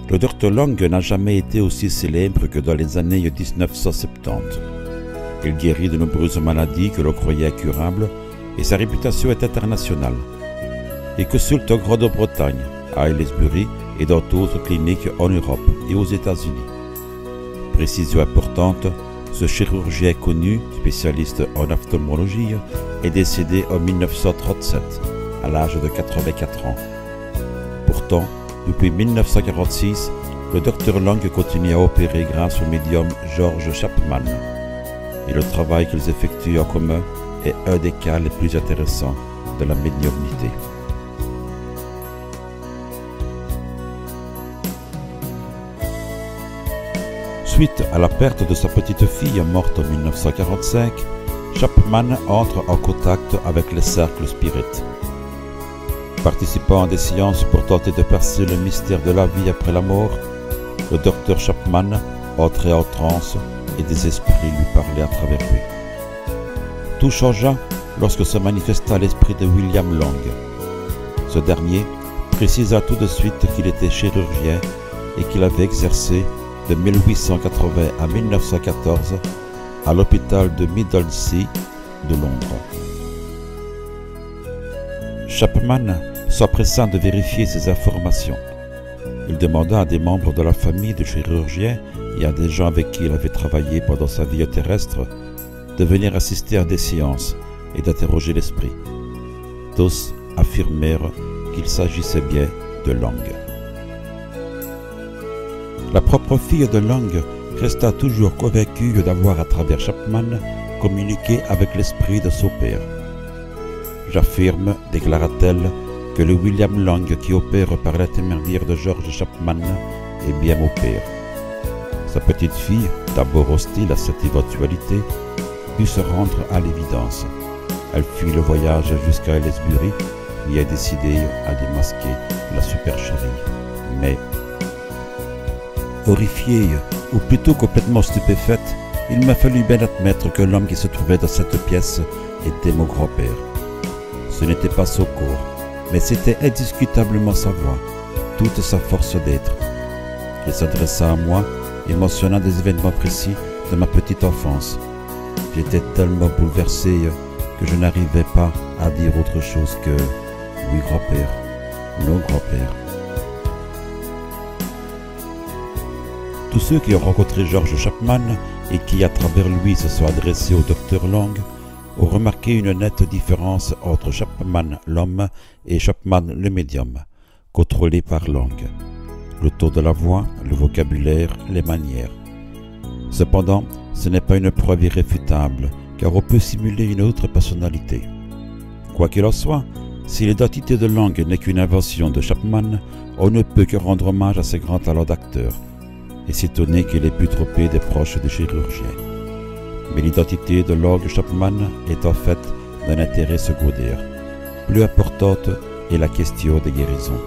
Le Dr Long n'a jamais été aussi célèbre que dans les années 1970. Il guérit de nombreuses maladies que l'on croyait incurables et sa réputation est internationale. Il consulte en Grande-Bretagne, à Aylesbury et dans d'autres cliniques en Europe et aux États-Unis. Précision importante, ce chirurgien connu, spécialiste en ophtalmologie, est décédé en 1937, à l'âge de 84 ans. Pourtant, depuis 1946, le Dr Long continue à opérer grâce au médium George Chapman. Et le travail qu'ils effectuent en commun est un des cas les plus intéressants de la médiumnité. Suite à la perte de sa petite fille morte en 1945, Chapman entre en contact avec les cercles spirites. Participant à des séances pour tenter de percer le mystère de la vie après la mort, le docteur Chapman entrait en transe et des esprits lui parlaient à travers lui. Tout changea lorsque se manifesta l'esprit de William Long. Ce dernier précisa tout de suite qu'il était chirurgien et qu'il avait exercé de 1880 à 1914 à l'hôpital de Middlesea de Londres. Chapman s'empressa de vérifier ces informations. Il demanda à des membres de la famille du chirurgien et à des gens avec qui il avait travaillé pendant sa vie terrestre de venir assister à des séances et d'interroger l'esprit. Tous affirmèrent qu'il s'agissait bien de Long. La propre fille de Long resta toujours convaincue d'avoir, à travers Chapman, communiqué avec l'esprit de son père. « J'affirme, déclara-t-elle, que le William Long qui opère par l'intermédiaire de George Chapman est bien mon père. » Sa petite fille, d'abord hostile à cette éventualité, put se rendre à l'évidence. Elle fit le voyage jusqu'à Aylesbury et a décidé à démasquer la supercherie. Mais, horrifiée, ou plutôt complètement stupéfaite, il m'a fallu bien admettre que l'homme qui se trouvait dans cette pièce était mon grand-père. Ce n'était pas son corps, mais c'était indiscutablement sa voix, toute sa force d'être. Il s'adressa à moi et mentionna des événements précis de ma petite enfance. J'étais tellement bouleversé que je n'arrivais pas à dire autre chose que « oui, grand-père, non, grand-père ». Tous ceux qui ont rencontré George Chapman et qui, à travers lui, se sont adressés au Dr Long ont remarqué une nette différence entre Chapman l'homme et Chapman le médium, contrôlé par Long. Le ton de la voix, le vocabulaire, les manières. Cependant, ce n'est pas une preuve irréfutable, car on peut simuler une autre personnalité. Quoi qu'il en soit, si l'identité de Long n'est qu'une invention de Chapman, on ne peut que rendre hommage à ses grands talents d'acteur et s'étonner qu'il ait pu tromper des proches des chirurgiens. Mais l'identité de Long Chapman est en fait d'un intérêt secondaire. Plus importante est la question des guérisons.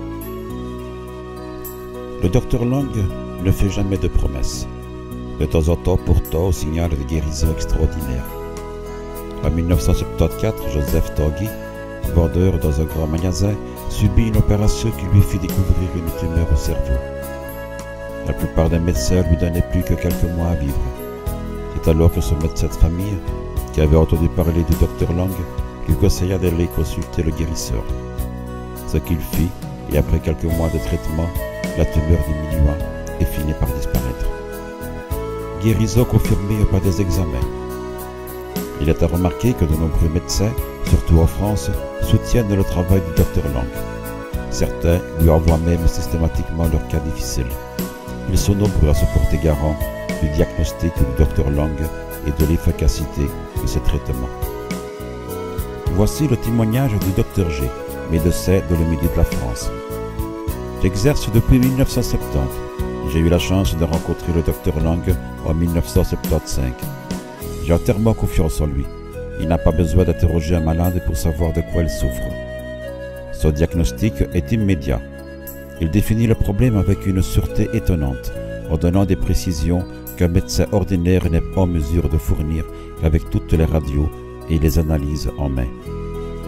Le Dr Long ne fait jamais de promesses. De temps en temps, pourtant, on signale des guérisons extraordinaires. En 1974, Joseph Tanguy, vendeur dans un grand magasin, subit une opération qui lui fit découvrir une tumeur au cerveau. La plupart des médecins lui donnaient plus que quelques mois à vivre. C'est alors que son médecin de famille, qui avait entendu parler du Dr Long, lui conseilla d'aller consulter le guérisseur. Ce qu'il fit, et après quelques mois de traitement, la tumeur diminua et finit par disparaître. Guérison confirmée par des examens. Il est à remarquer que de nombreux médecins, surtout en France, soutiennent le travail du Dr Long. Certains lui envoient même systématiquement leurs cas difficiles. Ils sont nombreux à se porter garant du diagnostic du Dr Long et de l'efficacité de ses traitements. Voici le témoignage du Dr G, médecin de le midi de la France. J'exerce depuis 1970. J'ai eu la chance de rencontrer le Dr Long en 1975. J'ai entièrement confiance en lui. Il n'a pas besoin d'interroger un malade pour savoir de quoi il souffre. Son diagnostic est immédiat. Il définit le problème avec une sûreté étonnante, en donnant des précisions qu'un médecin ordinaire n'est pas en mesure de fournir avec toutes les radios et les analyses en main.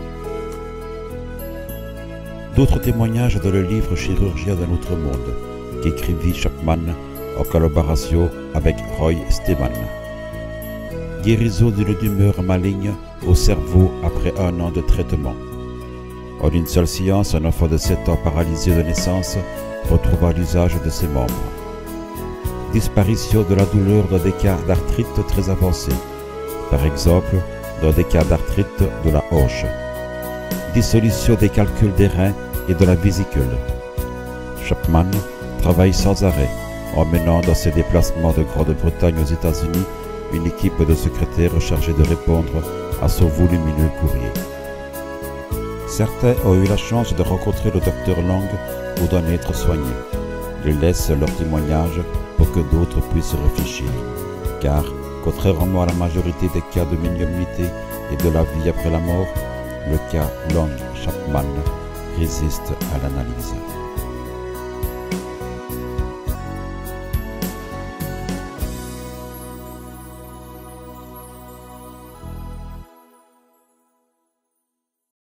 D'autres témoignages dans le livre Chirurgien d'un autre monde, qu'écrivit Chapman en collaboration avec Roy Steman. Guérison d'une tumeur maligne au cerveau après 1 an de traitement. En une seule séance, un enfant de 7 ans paralysé de naissance retrouva l'usage de ses membres. Disparition de la douleur dans des cas d'arthrite très avancés, par exemple dans des cas d'arthrite de la hanche. Dissolution des calculs des reins et de la vésicule. Chapman travaille sans arrêt, emmenant dans ses déplacements de Grande-Bretagne aux États-Unis une équipe de secrétaires chargée de répondre à son volumineux courrier. Certains ont eu la chance de rencontrer le docteur Lang ou d'en être soignés. Ils laissent leur témoignage pour que d'autres puissent réfléchir, car, contrairement à la majorité des cas de médiumnité et de la vie après la mort, le cas Lang-Chapman résiste à l'analyse.